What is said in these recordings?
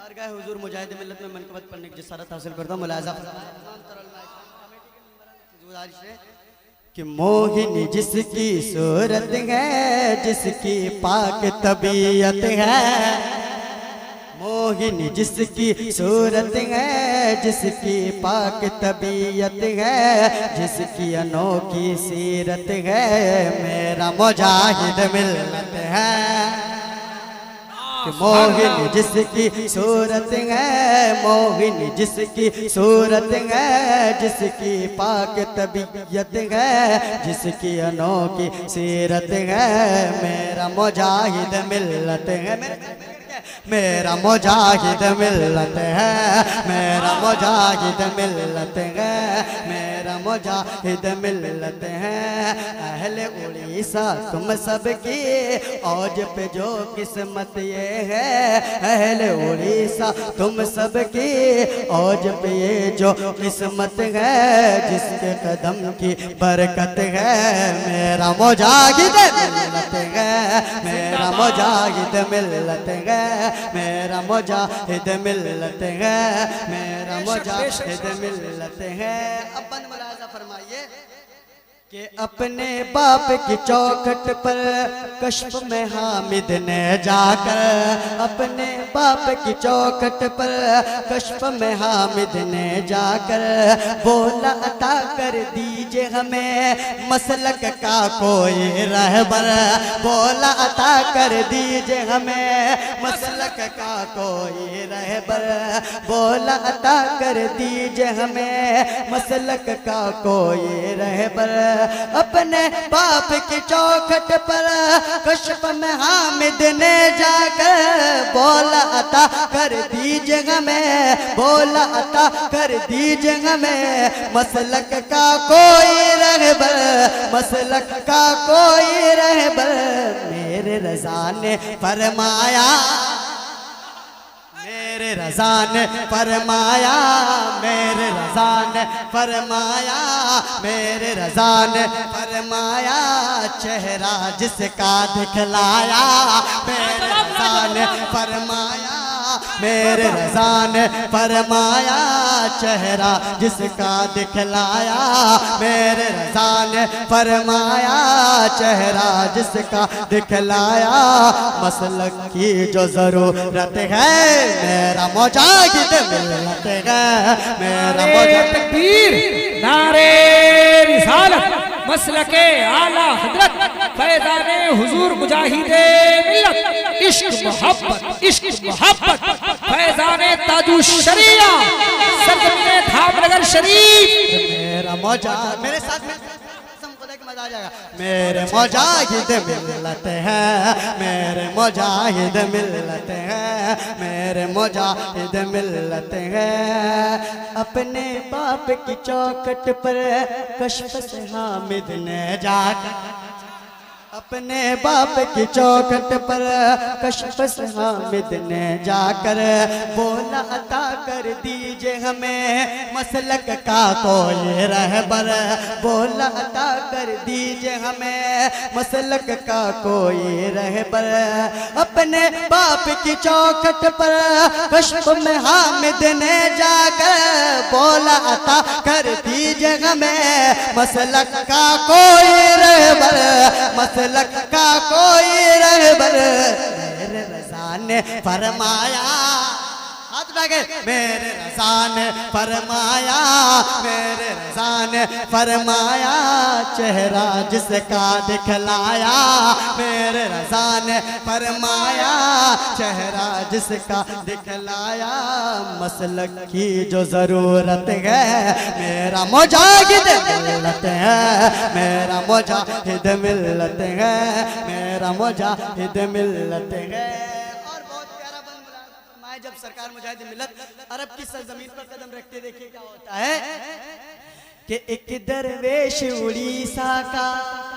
बारगाह हुजूर मुजाहिद मिल्लत में मनकबत पढ़ने की जसारत हासिल करता हूँ। मुलाज़ा कि मोहिनी जिसकी सूरत है, जिसकी पाक तबीयत है, मोहिनी जिसकी सूरत है, जिसकी पाक तबीयत है, जिसकी अनोखी सीरत है, मेरा मुजाहिद मिल्लत है। मोहिनी जिसकी सूरत है, मोहिनी जिसकी सूरत है, जिसकी पाक तबीयत है, जिसकी अनोखी सीरत है, मेरा मुजाहिद मिल्लत है। मेरा मुजाहिद मिल्लत है, मेरा मुजाहिद मिल्लत है, मेरा मुजाहिद मिल्लत है। अहले उड़ीसा तुम सबकी औज पे जो किस्मत ये है, अहले उड़ीसा तुम सबकी औज पे ये जो किस्मत है, जिसके कदम की बरकत है, मेरा मुजाहिद मिल्लत है, मेरा मुजाहिद मिल्लत है, मेरा मुजाहिद मिल्लत है, मेरा मुजाहिद मिल्लत है। अब मुलाज़ा फरमाइए कि अपने बाप की चौखट पर कश्फ में हामिद ने जाकर, अपने बाप की चौखट पर कश्फ में हामिद ने जाकर बोला अता कर दीजिए हमें मसलक का कोई रहबर, बोला अता कर दीजिए हमें मसलक का कोई रहबर, बोला अता कर दीजिए हमें मसलक का कोई रहबर। अपने बाप की चौखट पर कश्फ में हामिद ने जाकर बोला अता कर दीजिए हमें, बोला अता कर दीजिए हमें मसलक का कोई रहबर, मसलक का कोई रहबर। मेरे रज़ा ने फरमाया, मेरे रज़ा ने फरमाया, मेरे रज़ा ने फरमाया, मेरे रज़ा ने फरमाया, चेहरा जिसका दिखलाया, मेरे रज़ा ने फरमाया, मेरे रज़ा ने फरमाया, चेहरा जिसका दिखलाया, मेरे रज़ा ने फरमाया, चेहरा जिसका दिखलाया, मसलक की जो ज़रूरत है, मेरा मुजाहिद मिल्लत है, मेरा मुजाहिद। तकबीर, नारे रिसालत, मसलके आला हजरत, फैज़ाने हुजूर मुजाहिदे मिल्लत, इश्क मोहब्बत, इश्क मोहब्बत, फैज़ाने ताजु शरिया, सरजमीने धामनगर शरीफ। मेरा मुजाहिद, मेरे साथ में मजा आ जाएगा। मेरे मुजाहिद मिल्लत है, मेरे मुजाहिद मिल्लत है, मेरे मुजाहिद मिल्लत है। अपने बाप की चौखट पर कश्फ से हामिद ने जाकर, अपने बाप की चौखट पर कश्फ से हामिद ने जाकर बोला अता कर दीजिए हमें मसलक का कोई रहबर, बोला अता कर दीजिए हमें मसलक का कोई रहबर। अपने बाप की चौखट पर कश्फ में हामिद ने जाकर बोला अता कर दीजिए हमें मसलक का कोई रहबर, मसलक का कोई रहबर। मेरे रज़ा ने फरमाया, हाथ लगे, मेरे रज़ा ने फरमाया, मेरे रज़ा ने फरमाया, चेहरा जिसका दिखलाया, मेरे रज़ा ने फरमाया, चेहरा जिसका दिखलाया, मसलक की जो ज़रूरत है, मेरा मुजाहिद मिल्लत है, मेरा मुजाहिद मिल्लत है, मेरा मुजाहिद मिल्लत है। जब सरकार मुजाहिद मिल्लत अरब की सरजमीन पर कदम रखते देखिए क्या होता है कि एक दरवेश उड़ीसा का,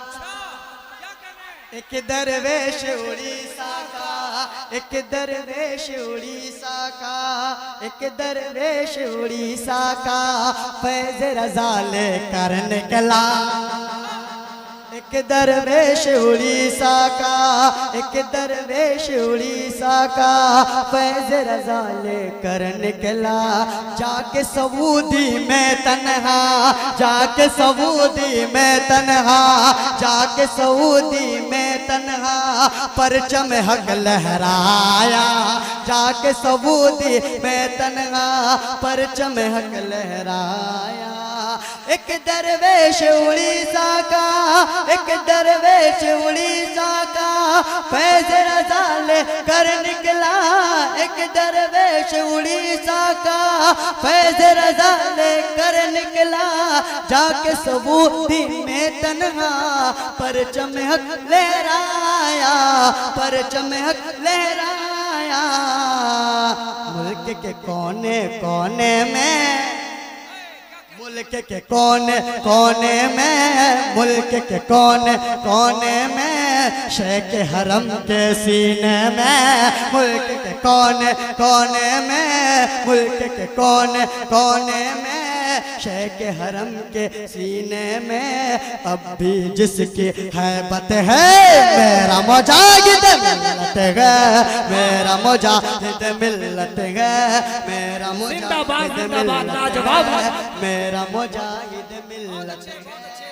एक दरवेश उड़ीसा का, एक दरवेश उड़ीसा का, एक दरवेश उड़ीसा का फैज़ रज़ा लेकर निकला, एक दरवेश उड़ीसा का, एक दरवेश उड़ीसा का फैज़ रज़ा लेकर निकला, जाके सऊदी में तन्हा, जाके सऊदी में तन्हा, जाके सऊदी में तन्हा परचम हक लहराया, जाके सऊदी में तन्हा परचम हक लहराया। एक दरवेश उड़ीसा का, एक दरवेश उड़ीसा का फैज़ रज़ा लेकर निकला, एक दरवेश उड़ीसा का फैज़ रज़ा लेकर निकला, जाके सऊदी में तन्हा परचम हक लहराया, परचम हक लहराया। मुल्क के कोने कोने में, मुल्क के कोने कोने में, मुल्क के कोने कोने में, शेख हरम के सीने में, मुल्क के कोने कोने में, मुल्क के कोने कोने में, शेख हरम के सीने में अब भी जिसकी हैबत है, मेरा मुजाहिद मिल्लत है, मेरा मुजाहिद मिल्लत है, मेरा मुजाहिद मिल्लत है, मेरा मुजाहिद मिल्लत है।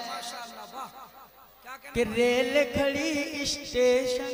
कि रेल खड़ी स्टेशन,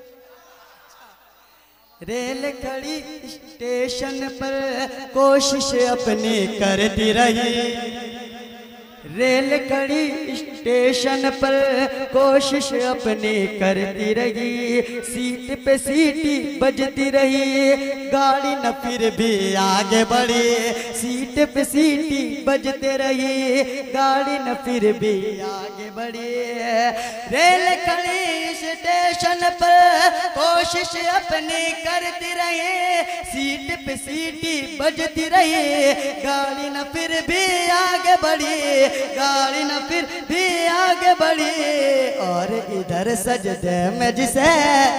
रेल खड़ी स्टेशन पर कोशिश अपनी करती रही, रेल खड़ी स्टेशन पर कोशिश अपनी करती रही, सीट पे सीटी बजती रही, गाड़ी न फिर भी आगे बढ़ी, सीट पे सीटी बजते रही, गाड़ी न फिर भी आगे बढ़ी। रेल खड़ी स्टेशन पर कोशिश अपनी करती रही, सीट पे सीटी बजती रही, गाड़ी न फिर भी आगे बढ़ी, गाड़ी न फिर भी आगे बढ़ी। और इधर सजदे में जिसे,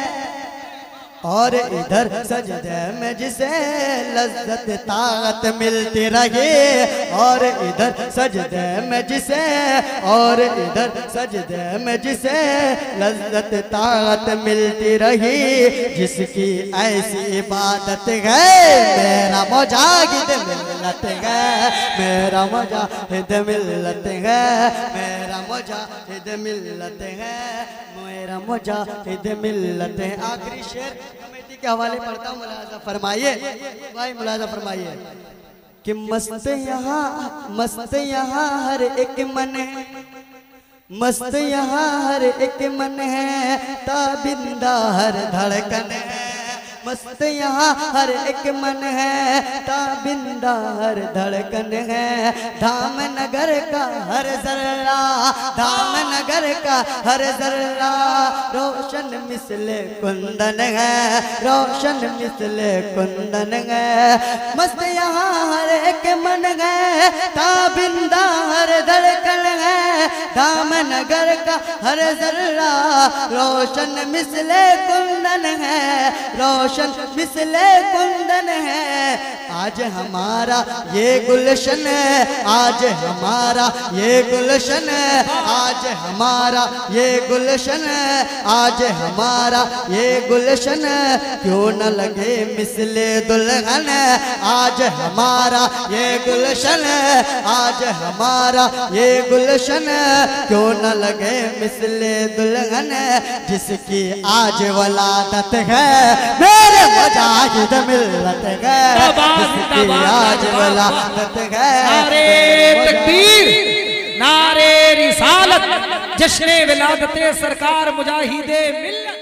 और इधर सजदे में जिसे लज्जत ताकत मिलती रही, और इधर सजदे में जिसे, और इधर सजदे में जिसे लज्जत ताकत मिलती रही, जिसकी ऐसी इबादत है, मेरा मुजाहिद मिल्लत है, मेरा मुजाहिद मिल्लत है, मेरा मुजाहिद मिल्लत है, मेरा मुजाहिद मिल्लत है। आखिरी शेर कमेटी के हवाले पढ़ता हूँ, मुलाजा फरमाइए भाई, मुलाजा फरमाइए कि मस्त यहाँ हर एक मन है, मस्त यहाँ हर एक मन है, ताबिंदा हर धड़कन है, मस्त यहाँ हर एक मन है, ताबिंदा हर धड़कन है, धाम नगर का हर जर्रा, धाम नगर का हर जर्रा रोशन मिसले कुंदन है, रोशन मिसले कुंदन है, मस्त यहाँ हर एक मन है, ताबिंदा हर धड़कन है, धाम नगर का हर जर्रा रोशन मिसले कुंदन है, रोशन मिसले कुंदन है। आज हमारा ये गुलशन है, आज हमारा ये गुलशन है, आज हमारा ये गुलशन है, आज हमारा ये गुलशन है, क्यों न लगे मिसले दुल्हन है, आज हमारा ये गुलशन है, आज हमारा ये गुलशन है, क्यों न लगे मिसले दुल्हन है, जिसकी आज वलादत है, मेरे मुजाहिद मिल्लत है, जिसकी आज वलादत है। नारे तकबीर, नारे रिसालत, जश्न विलादते सरकार मुजाहिदे मिल्लत।